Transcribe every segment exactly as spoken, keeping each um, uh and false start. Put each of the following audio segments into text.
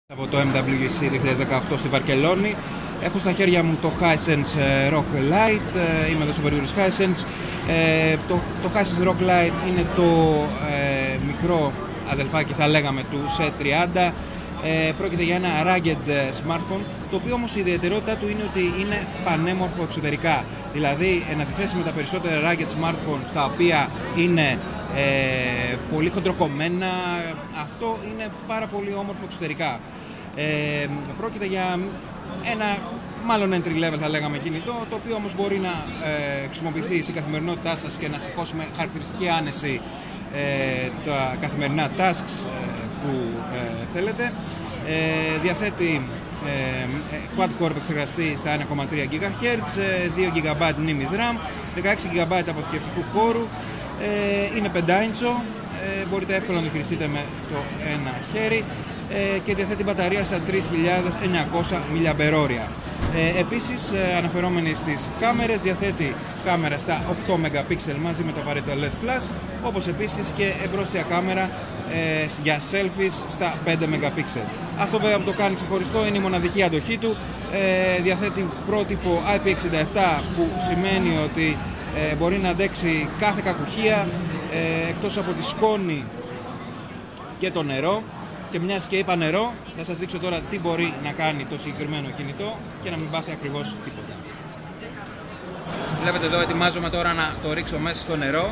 Από το εμ ντάμπλιου τζι σι δύο χιλιάδες δεκαοκτώ στη Βαρκελόνη. Έχω στα χέρια μου το Hisense Rock Lite. Είμαι εδώ στο περίπτωση Hisense. Ε, το, το Hisense Rock Lite είναι το ε, μικρό αδελφάκι, θα λέγαμε, του σι τριάντα. Ε, πρόκειται για ένα rugged smartphone, το οποίο όμως η ιδιαιτερότητά του είναι ότι είναι πανέμορφο εξωτερικά. Δηλαδή, εν αντιθέσει με τα περισσότερα rugged smartphones, τα οποία είναι ε, πολύ χοντροκομμένα, αυτό είναι πάρα πολύ όμορφο εξωτερικά. Ε, πρόκειται για ένα μάλλον entry level, θα λέγαμε, κινητό, το οποίο όμως μπορεί να ε, χρησιμοποιηθεί στην καθημερινότητά σας και να σηκώσει με χαρακτηριστική άνεση ε, τα καθημερινά tasks ε, που ε, θέλετε. Ε, διαθέτει ε, quad-core επεξεργαστή στα ένα κόμμα τρία γκιγαχέρτζ, δύο τζι μπι μνήμης RAM, δεκαέξι τζι μπι αποθηκευτικού χώρου, ε, είναι πέντε ίντσο, ε, μπορείτε εύκολα να το χειριστείτε με το ένα χέρι ε, και διαθέτει μπαταρία στα τρεις χιλιάδες εννιακόσια μιλιαμπερόρια. Ε, επίσης, ε, αναφερόμενοι στις κάμερες, διαθέτει κάμερα στα οκτώ μεγαπίξελ μαζί με το απαραίτητο ελ ι ντι flash, όπως επίσης και εμπρόστια κάμερα ε, για selfies στα πέντε μεγαπίξελ. Αυτό βέβαια που το κάνει ξεχωριστό είναι η μοναδική αντοχή του. Ε, διαθέτει πρότυπο άι πι εξήντα επτά, που σημαίνει ότι ε, μπορεί να αντέξει κάθε κακουχία ε, εκτός από τη σκόνη και το νερό. Και μιας και είπα νερό, θα σας δείξω τώρα τι μπορεί να κάνει το συγκεκριμένο κινητό και να μην πάθει ακριβώς τίποτα. Βλέπετε εδώ, ετοιμάζομαι τώρα να το ρίξω μέσα στο νερό.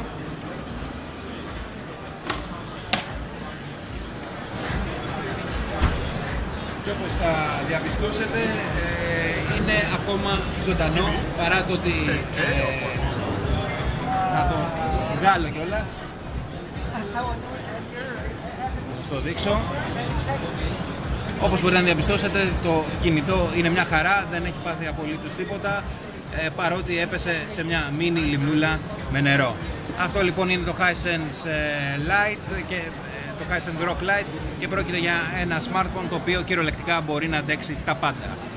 Και όπως θα διαπιστώσετε, ε, είναι ακόμα ζωντανό, παρά το ότι ε, θα το βγάλω κιόλας. Θα το δείξω. Όπως μπορείτε να διαπιστώσετε, το κινητό είναι μια χαρά, δεν έχει πάθει απολύτως τίποτα, ε, παρότι έπεσε σε μια μίνι λιμνούλα με νερό. Αυτό λοιπόν είναι το Hisense Lite και ε, το Hisense Rock Lite, και πρόκειται για ένα smartphone το οποίο κυριολεκτικά μπορεί να αντέξει τα πάντα.